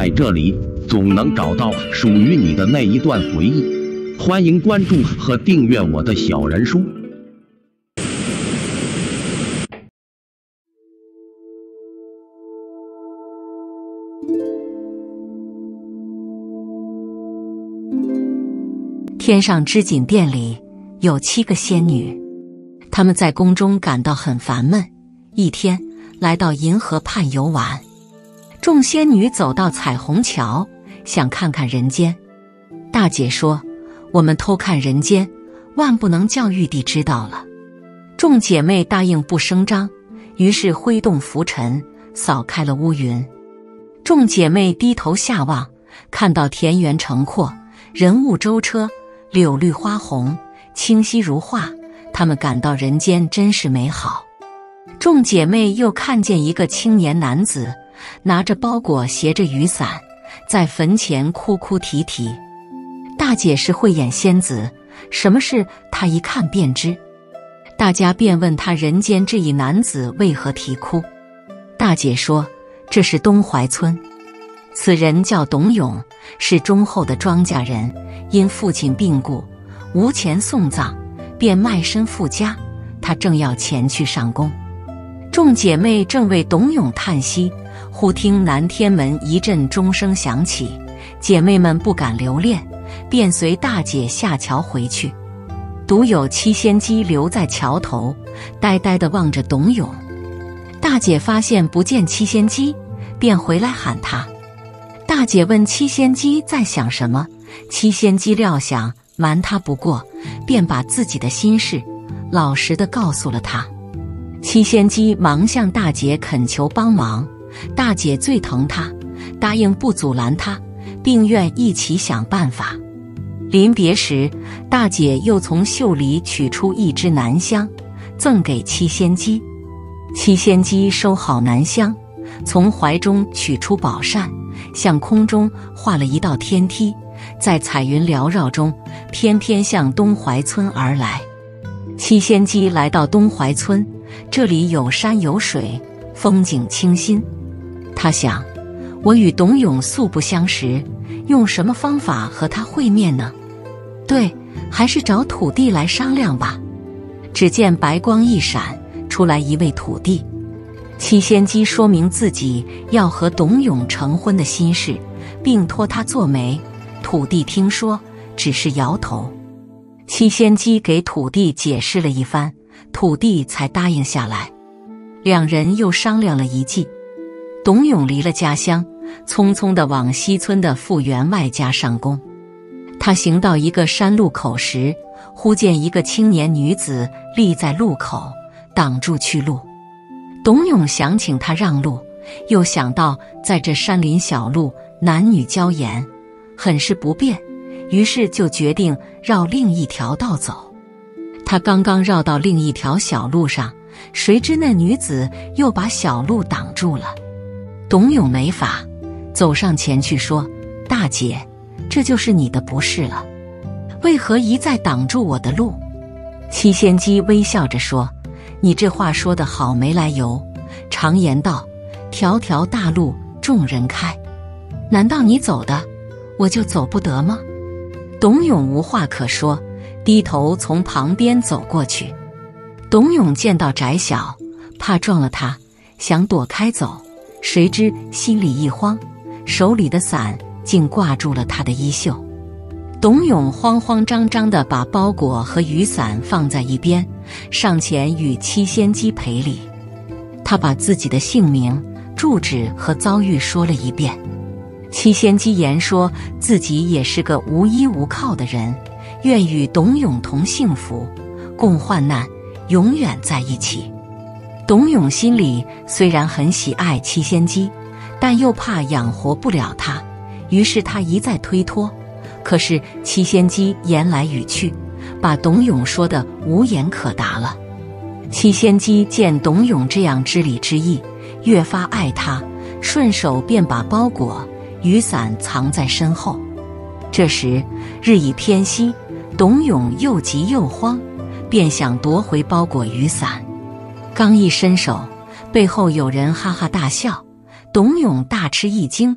在这里总能找到属于你的那一段回忆。欢迎关注和订阅我的小人书。 天上织锦店里有7个仙女，她们在宫中感到很烦闷。一天，来到银河畔游玩，众仙女走到彩虹桥，想看看人间。大姐说：“我们偷看人间，万不能叫玉帝知道了。”众姐妹答应不声张，于是挥动拂尘，扫开了乌云。众姐妹低头下望，看到田园城阔，人物舟车，柳绿花红，清晰如画，她们感到人间真是美好。众姐妹又看见一个青年男子，拿着包裹，携着雨伞，在坟前哭哭啼啼。大姐是慧眼仙子，什么事她一看便知。大家便问她人间这一男子为何啼哭。大姐说：“这是东淮村，此人叫董永，是忠厚的庄稼人，因父亲病故，无钱送葬，便卖身赴家。他正要前去上工。”众姐妹正为董永叹息，忽听南天门一阵钟声响起，姐妹们不敢留恋，便随大姐下桥回去。独有七仙姬留在桥头，呆呆地望着董永。大姐发现不见七仙姬，便回来喊她。大姐问七仙姬在想什么，七仙姬料想瞒她不过，便把自己的心事老实地告诉了她。七仙姬忙向大姐恳求帮忙，大姐最疼她，答应不阻拦她，并愿一起想办法。临别时，大姐又从袖里取出一支南香，赠给七仙姬。七仙姬收好南香，从怀中取出宝扇，向空中画了一道天梯，在彩云缭绕中，翩翩向东淮村而来。七仙姬来到东淮村，这里有山有水，风景清新。她想，我与董永素不相识，用什么方法和他会面呢？对，还是找土地来商量吧。只见白光一闪，出来一位土地。七仙姬说明自己要和董永成婚的心事，并托他做媒。土地听说，只是摇头。七仙姬给土地解释了一番，土地才答应下来。两人又商量了一计。董永离了家乡，匆匆地往西村的傅员外家上工。他行到一个山路口时，忽见一个青年女子立在路口，挡住去路。董永想请她让路，又想到在这山林小路男女交言，很是不便，于是就决定绕另一条道走。他刚刚绕到另一条小路上，谁知那女子又把小路挡住了。董永没法，走上前去说：“大姐，这就是你的不是了，为何一再挡住我的路？”七仙姬微笑着说：“你这话说得好没来由，常言道，条条大路众人开，难道你走的，我就走不得吗？”董永无话可说，低头从旁边走过去。董永见到窄小，怕撞了他，想躲开走，谁知心里一慌，手里的伞竟挂住了他的衣袖。董永慌慌张张地把包裹和雨伞放在一边，上前与七仙姬赔礼。他把自己的姓名、住址和遭遇说了一遍。七仙姬言说自己也是个无依无靠的人，愿与董永同幸福，共患难，永远在一起。董永心里虽然很喜爱七仙姬，但又怕养活不了她，于是他一再推脱。可是七仙姬言来语去，把董永说得无言可答了。七仙姬见董永这样知礼知义，越发爱他，顺手便把包裹、雨伞藏在身后。这时日已偏西，董永又急又慌，便想夺回包裹雨伞。刚一伸手，背后有人哈哈大笑，董永大吃一惊，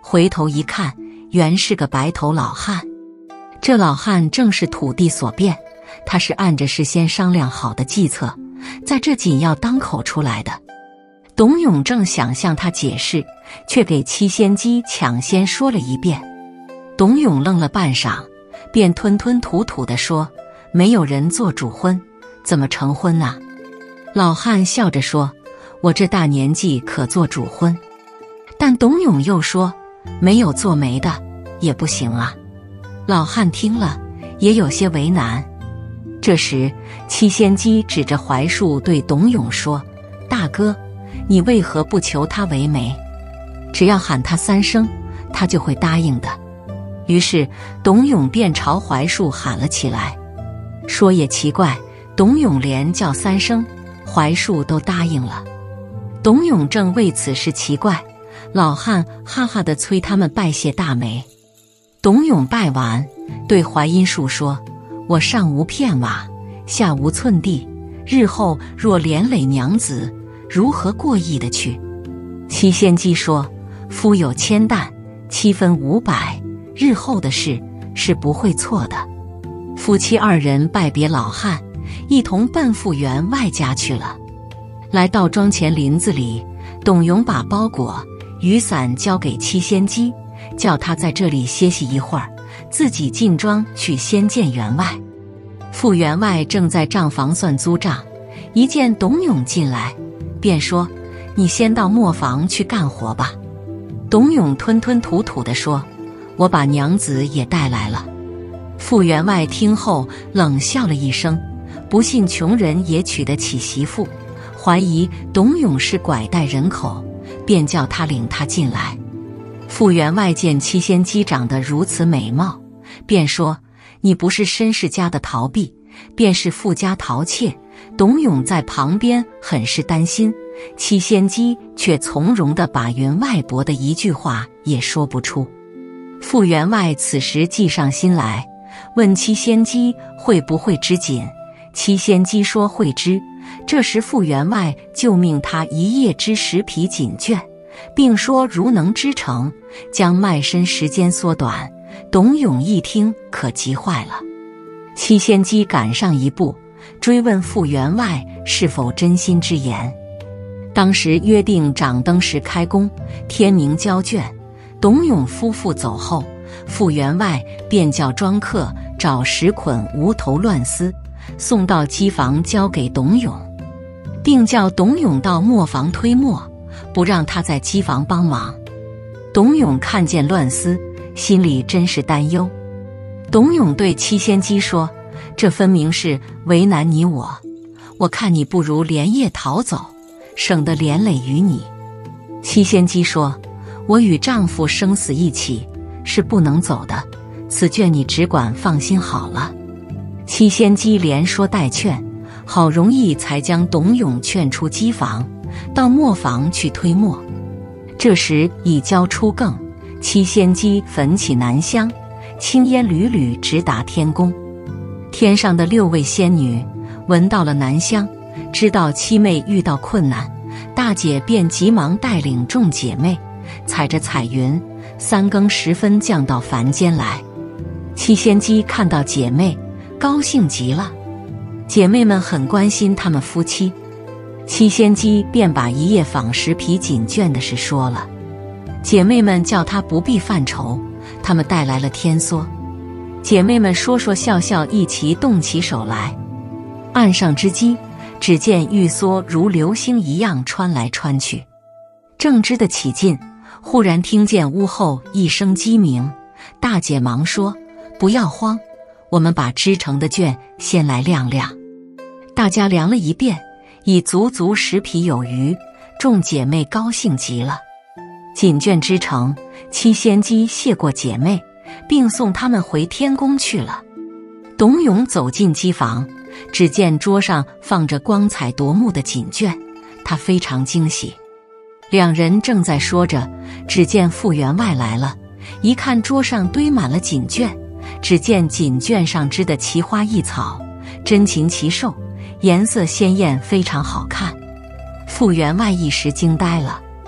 回头一看，原是个白头老汉。这老汉正是土地所变，他是按着事先商量好的计策，在这紧要当口出来的。董永正想向他解释，却给七仙姬抢先说了一遍。董永愣了半晌，便吞吞吐吐地说：“没有人做主婚，怎么成婚啊？”老汉笑着说：“我这大年纪可做主婚。”但董永又说：“没有做媒的也不行啊。”老汉听了也有些为难。这时七仙姬指着槐树对董永说：“大哥，你为何不求他为媒？只要喊他3声，他就会答应的。”于是董永便朝槐树喊了起来。说也奇怪，董永连叫3声，槐树都答应了。董永正为此事奇怪，老汉哈哈地催他们拜谢大媒。董永拜完，对槐荫树说：“我上无片瓦，下无寸地，日后若连累娘子，如何过意得去？”七仙姬说：“夫有千担，7分500，日后的事是不会错的。”夫妻2人拜别老汉，一同奔富员外家去了。来到庄前林子里，董永把包裹、雨伞交给七仙姬，叫她在这里歇息一会儿，自己进庄去先见员外。傅员外正在账房算租账，一见董永进来，便说：“你先到磨坊去干活吧。”董永吞吞吐吐地说：“我把娘子也带来了。”傅员外听后冷笑了一声，不信穷人也娶得起媳妇，怀疑董永是拐带人口，便叫他领他进来。傅员外见七仙姬长得如此美貌，便说：“你不是申氏家的逃婢，便是富家逃妾。”董永在旁边很是担心，七仙姬却从容地把员外伯的一句话也说不出。傅员外此时计上心来，问七仙姬会不会织锦。七仙姬说会织。这时傅员外就命他一夜织10匹锦绢，并说如能织成，将卖身时间缩短。董永一听可急坏了。七仙姬赶上一步，追问傅员外是否真心之言。当时约定掌灯时开工，天明交卷。董永夫妇走后，傅员外便叫庄客找10捆无头乱丝，送到机房交给董永，并叫董永到磨坊推磨，不让他在机房帮忙。董永看见乱丝，心里真是担忧。董永对七仙姬说：“这分明是为难你我，我看你不如连夜逃走，省得连累于你。”七仙姬说：“我与丈夫生死一起，是不能走的，此卷你只管放心好了。”七仙姬连说带劝，好容易才将董永劝出机房，到磨坊去推磨。这时已交初更，七仙姬焚起南香，青烟缕缕直达天宫。天上的6位仙女闻到了南香，知道七妹遇到困难，大姐便急忙带领众姐妹，踩着彩云，3更时分降到凡间来。七仙姬看到姐妹，高兴极了。姐妹们很关心她们夫妻，七仙姬便把一夜纺10匹锦绢的事说了。姐妹们叫她不必犯愁，她们带来了天梭。姐妹们说说笑笑，一齐动起手来。岸上之机，只见玉梭如流星一样穿来穿去。正织得起劲，忽然听见屋后一声鸡鸣，大姐忙说：“不要慌，我们把织成的绢先来晾晾。”大家量了一遍，已足10匹有余，众姐妹高兴极了。锦绢织成，七仙姬谢过姐妹，并送她们回天宫去了。董永走进机房，只见桌上放着光彩夺目的锦绢，他非常惊喜。2人正在说着，只见傅员外来了，一看桌上堆满了锦绢，只见锦绢上织的奇花异草，珍禽奇兽，颜色鲜艳，非常好看。傅员外一时惊呆了。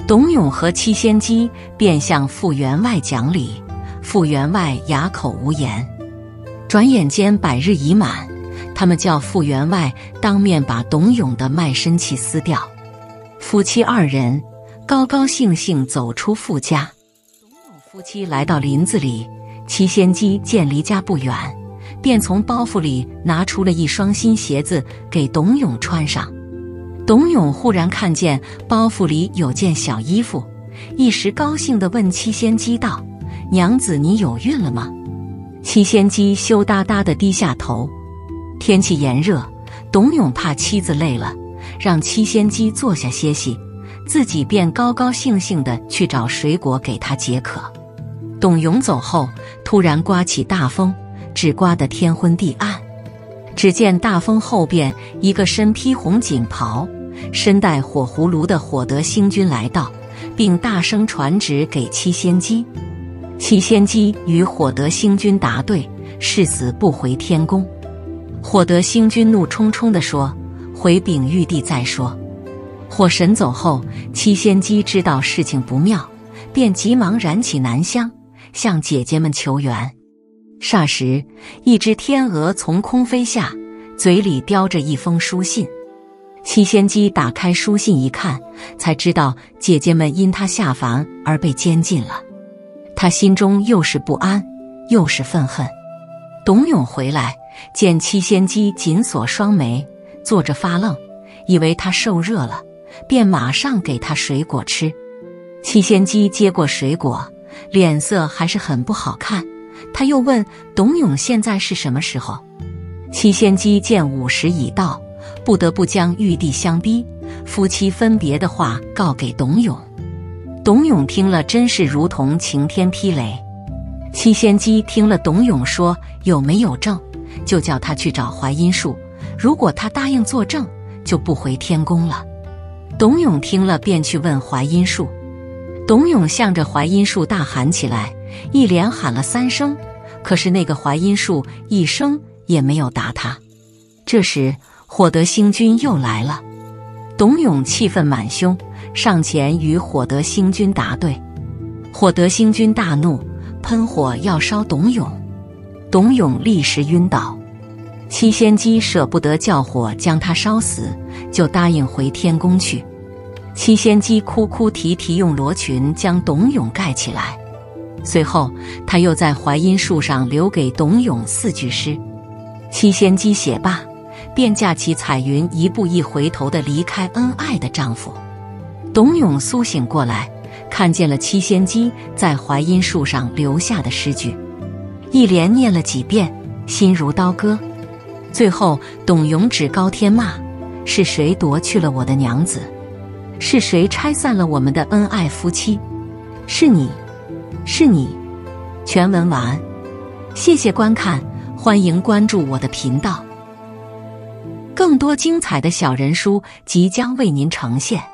董永和七仙姬便向傅员外讲理，傅员外哑口无言。转眼间百日已满，他们叫傅员外当面把董永的卖身契撕掉。夫妻二人高高兴兴走出傅家。董永夫妻来到林子里，七仙姬见离家不远，便从包袱里拿出了一双新鞋子给董永穿上。董永忽然看见包袱里有件小衣服，一时高兴地问七仙姬道：“娘子，你有孕了吗？”七仙姬羞答答地低下头。天气炎热，董永怕妻子累了，让七仙姬坐下歇息，自己便高高兴兴地去找水果给她解渴。董永走后，突然刮起大风，只刮得天昏地暗。只见大风后边，一个身披红锦袍、身带火葫芦的火德星君来到，并大声传旨给七仙姬。七仙姬与火德星君答对，誓死不回天宫。火德星君怒冲冲地说：“回禀玉帝再说。”火神走后，七仙姬知道事情不妙，便急忙燃起南香，向姐姐们求援。霎时，一只天鹅从空飞下，嘴里叼着一封书信。七仙姬打开书信一看，才知道姐姐们因她下凡而被监禁了。她心中又是不安，又是愤恨。董永回来，见七仙姬紧锁双眉，坐着发愣，以为她受热了，便马上给她水果吃。七仙姬接过水果，脸色还是很不好看。他又问董永现在是什么时候。七仙姬见午时已到，不得不将玉帝相逼，夫妻分别的话告给董永。董永听了真是如同晴天霹雷。七仙姬听了董永说有没有证，就叫他去找怀阴树，如果他答应作证，就不回天宫了。董永听了便去问怀阴树。董永向着怀阴树大喊起来，一连喊了3声，可是那个怀阴树一声也没有答他。这时火德星君又来了，董永气愤满胸，上前与火德星君答对。火德星君大怒，喷火要烧董永。董永立时晕倒。七仙姬舍不得叫火将他烧死，就答应回天宫去。七仙姬哭哭啼啼用罗裙将董永盖起来，随后她又在怀阴树上留给董永4句诗。七仙姬写罢，便驾起彩云，一步一回头地离开恩爱的丈夫。董永苏醒过来，看见了七仙姬在怀阴树上留下的诗句，一连念了几遍，心如刀割。最后董永指高天骂：“是谁夺去了我的娘子？是谁拆散了我们的恩爱夫妻？是你，是你。”全文完，谢谢观看，欢迎关注我的频道，更多精彩的小人书即将为您呈现。